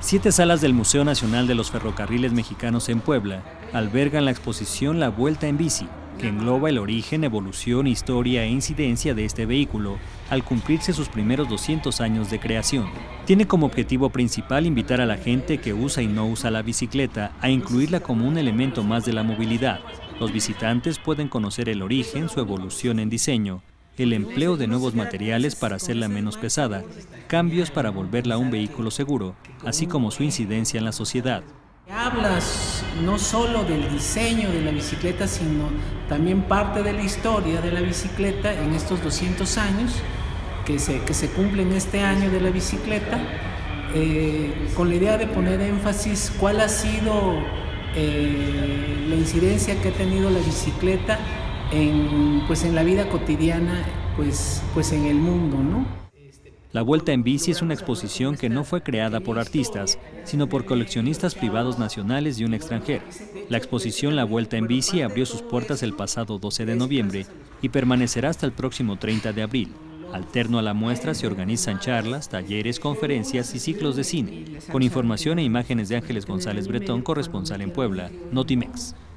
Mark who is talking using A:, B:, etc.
A: 7 salas del Museo Nacional de los Ferrocarriles Mexicanos en Puebla albergan la exposición La Vuelta en Bici, que engloba el origen, evolución, historia e incidencia de este vehículo al cumplirse sus primeros 200 años de creación. Tiene como objetivo principal invitar a la gente que usa y no usa la bicicleta a incluirla como un elemento más de la movilidad. Los visitantes pueden conocer el origen, su evolución en diseño, el empleo de nuevos materiales para hacerla menos pesada, cambios para volverla un vehículo seguro, así como su incidencia en la sociedad.
B: Hablas no solo del diseño de la bicicleta, sino también parte de la historia de la bicicleta en estos 200 años que se cumplen este año de la bicicleta, con la idea de poner énfasis cuál ha sido la incidencia que ha tenido la bicicleta en la vida cotidiana, pues en el mundo, ¿no?
A: La Vuelta en Bici es una exposición que no fue creada por artistas, sino por coleccionistas privados nacionales y un extranjero. La exposición La Vuelta en Bici abrió sus puertas el pasado 12 de noviembre y permanecerá hasta el próximo 30 de abril. Alterno a la muestra se organizan charlas, talleres, conferencias y ciclos de cine. Con información e imágenes de Ángeles González Bretón, corresponsal en Puebla, Notimex.